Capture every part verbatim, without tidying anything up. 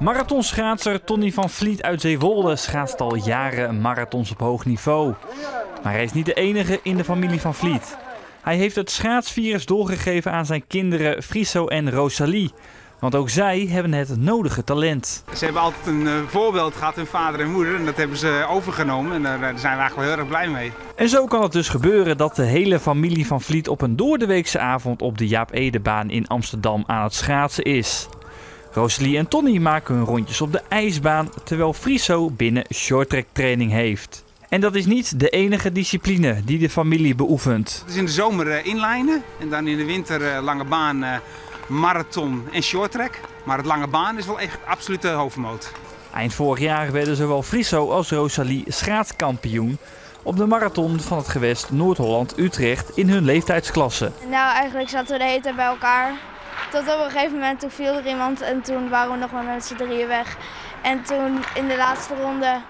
Marathonschaatser Tonny van Vliet uit Zeewolde schaatst al jaren marathons op hoog niveau. Maar hij is niet de enige in de familie van Vliet. Hij heeft het schaatsvirus doorgegeven aan zijn kinderen Friso en Rosalie. Want ook zij hebben het nodige talent. Ze hebben altijd een uh, voorbeeld gehad, hun vader en moeder. En dat hebben ze overgenomen en uh, daar zijn we eigenlijk wel heel erg blij mee. En zo kan het dus gebeuren dat de hele familie van Vliet op een doordeweekse avond op de Jaap Edebaan in Amsterdam aan het schaatsen is. Rosalie en Tonny maken hun rondjes op de ijsbaan, terwijl Friso binnen shorttrack training heeft. En dat is niet de enige discipline die de familie beoefent. Het is in de zomer uh, inlijnen en dan in de winter uh, lange baan, uh, marathon en shorttrack. Maar het lange baan is wel echt absoluut de hoofdmoot. Eind vorig jaar werden zowel Friso als Rosalie schaatskampioen op de marathon van het gewest Noord-Holland-Utrecht in hun leeftijdsklasse. Nou, eigenlijk zaten we de hele tijd bij elkaar. Tot op een gegeven moment toen viel er iemand en toen waren we nog maar met z'n drieën weg. En toen in de laatste ronde,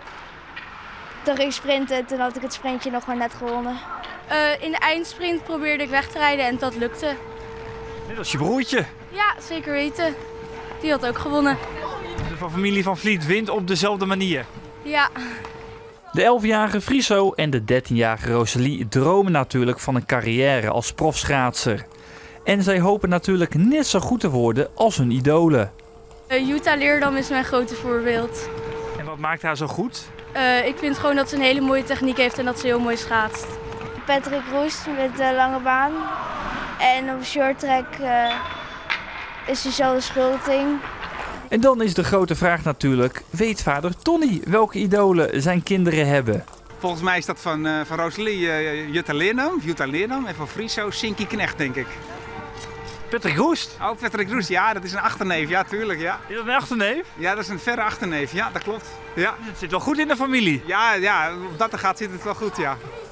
toen ging ik sprinten en toen had ik het sprintje nog maar net gewonnen. Uh, in de eindsprint probeerde ik weg te rijden en dat lukte. Net als je broertje. Ja, zeker weten. Die had ook gewonnen. De familie van Vliet wint op dezelfde manier. Ja. De elfjarige Friso en de dertienjarige Rosalie dromen natuurlijk van een carrière als profschaatser. En zij hopen natuurlijk net zo goed te worden als hun idolen. Uh, Jutta Leerdam is mijn grote voorbeeld. En wat maakt haar zo goed? Uh, ik vind gewoon dat ze een hele mooie techniek heeft en dat ze heel mooi schaatst. Patrick Roest met de lange baan. En op shorttrack uh, is Suzanne Schulting. En dan is de grote vraag natuurlijk, weet vader Tonny welke idolen zijn kinderen hebben? Volgens mij is dat van, uh, van Rosalie uh, Jutta Leerdam, Jutta Leerdam en van Friso Sinky Knecht, denk ik. Patrick Roest? Oh, Patrick Roest, ja, dat is een achterneef, ja, tuurlijk, ja. Is dat een achterneef? Ja, dat is een verre achterneef, ja, dat klopt. Ja. Het zit wel goed in de familie. Ja, ja, op dat er gaat zit het wel goed, ja.